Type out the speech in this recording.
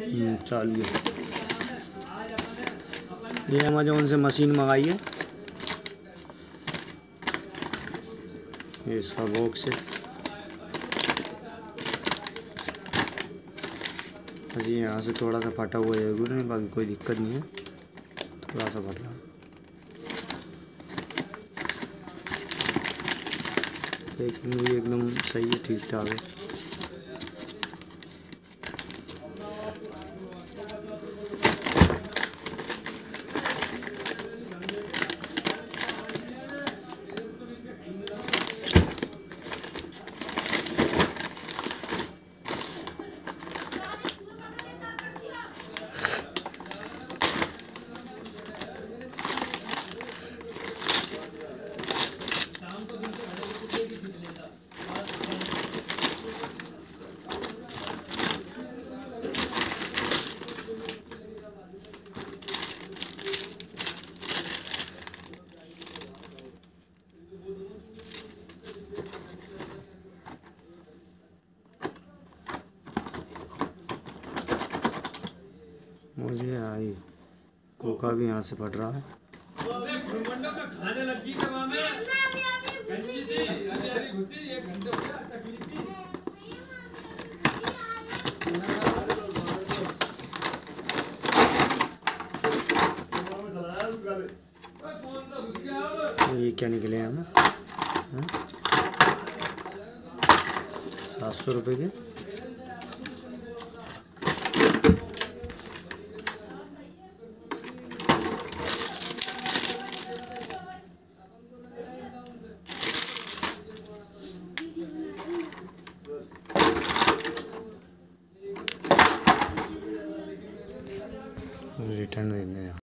चालू है। ये अमेज़ॉन से मशीन मंगाई है। ये इसका बॉक्स है। अजी यहाँ से थोड़ा सा फटा हुआ जरूर है, बाकी कोई दिक्कत नहीं है, थोड़ा सा फट रहा है। पैकिंग भी एकदम सही है, ठीक ठाक है। मुझे आई कोका भी यहाँ से फट रहा है। तो ये क्या निकले हमें 700 रुपये के। रिटर्न दे दें।